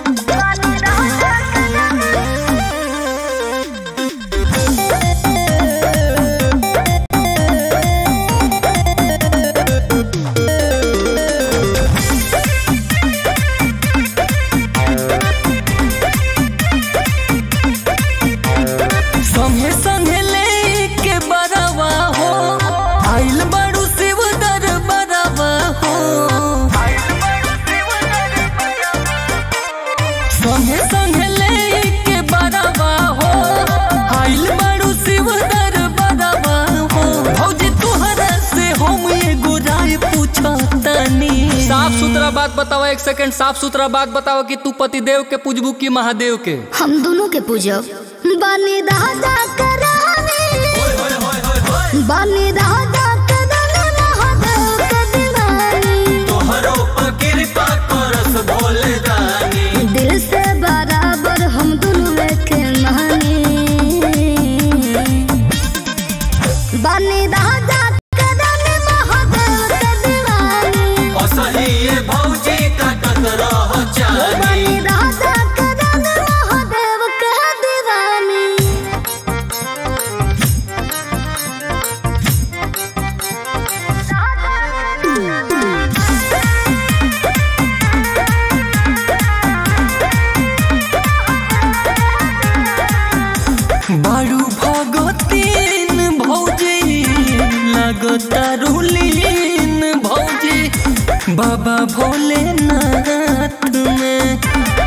साफ सुथरा बात बताओ, एक सेकंड साफ सुथरा बात बताओ कि तू पति देव के पूजबू की महादेव के? हम दोनों के पूजब। बानी राजा करानी, बानी राजा करानी, महादेव के दीवानी, तोहरो पर कृपा करस भोले दानी, दिल से बराबर हम दोनों के मानी। बानी राजा बारू भगतीन भौजी लगतारुलीन भौजी बाबा भोलेनाथ में।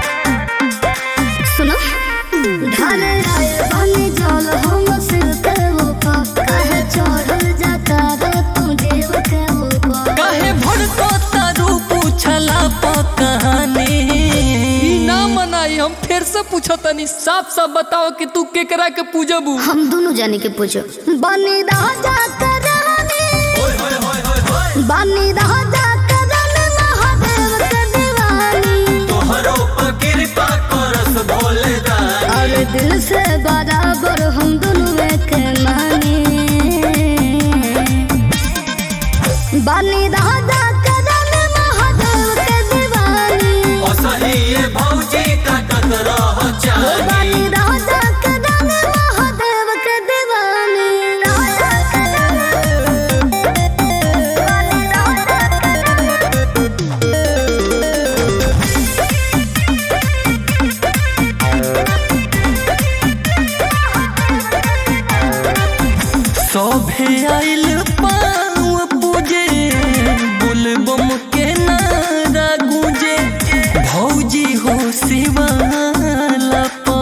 सुनो ढाल आए बने जल हम सिर के ऊपर, कहे चढ़ल जाता रे तू देव के ऊपर, कहे भड़को तारू पूछला प कहानी ना मनाई। हम फिर से पूछो तनी, साफ साफ बताओ कि तू केकरा के पूजबू? हम दोनों जाने के पूजो। बानी राजा करानी, बानी राजा करानी, महादेव के दीवानी, तोहरो पर कृपा करस भोले दानी, और दिल से बराबर हम दोनों के मानी। बानी राजा करानी, महादेव के दीवानी, ओ सही ये भौजी काटत रह जानी, बानी राजा करानी, महादेव के दीवानी, राजा सभे आइल पाँव पूजे, बुलबम के नारा गूंजे, भौजी हो शिवाला प।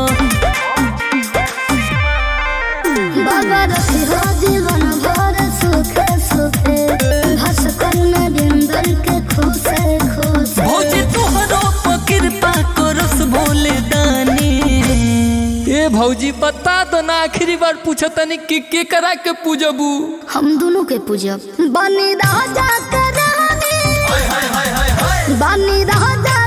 बाबा रखी हो जीवन भर सुखे सुखे, हंस कर नरेंद्र के खुशे खुशे, भौजी तोहरो पर कृपा करस भोले दानी। ए भौजी बता दो ना, आखिरी बार पूछो तनी कि केकरा के पूजबू? हम दोनों के पूजब। बानी राजा करानी, बानी राजा